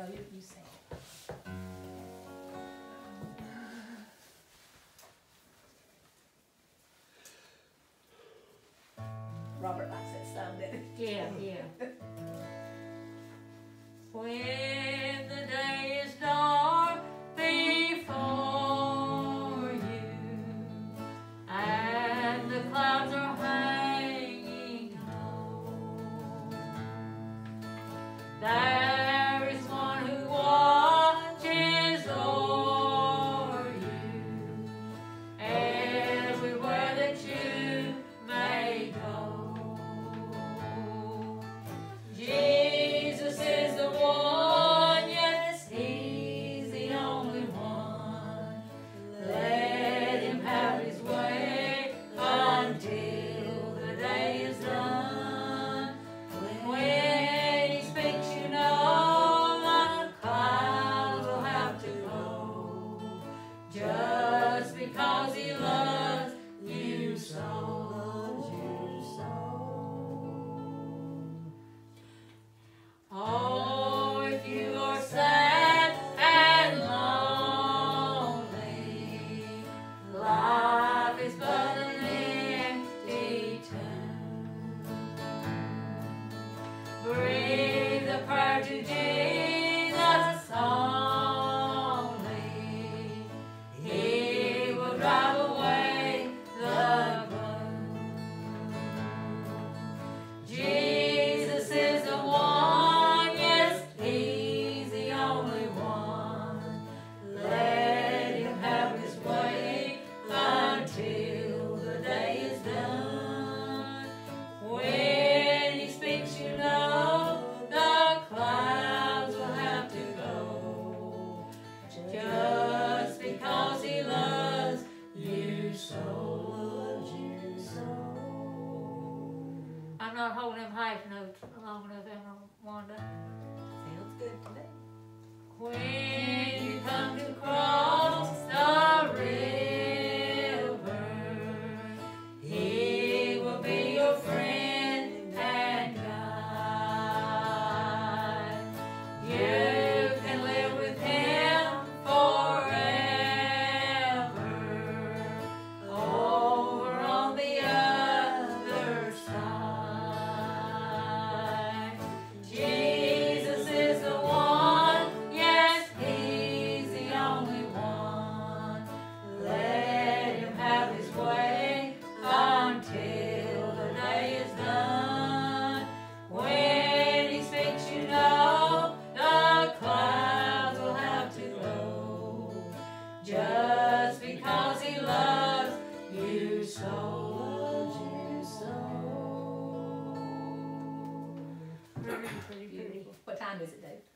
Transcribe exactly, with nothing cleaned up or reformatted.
you, you sing. Robert likes that song, doesn't he? Yeah, yeah. When the day is dark before you and the clouds are hanging low, there is one who watches over you everywhere that you may go. Jesus is the one, yes, he's the only one. Let him have his way until the day is done. When he speaks, you know the clouds will have to go, just because he loves you so. Oh, if you are sad and lonely, life is but an empty tomb. Breathe a prayer to Jesus only. He will drive away the gloom. Jesus is the one, yes, he's the only one. Let him have his way until the day is done. When he speaks, you know the clouds will have to go, just because he loves you so. I'm not holding them half notes long enough, am I, Wanda? Sounds good to me. When you come to cross the river, he will be your friend and guide. You can live with him forever, over on the other side. Jesus is the one, yes, he's the only one. Let him have his way until the day is done. When he speaks, you know the clouds will have to go, just because he loves you so. Pretty, pretty, pretty. What time is it, Dave?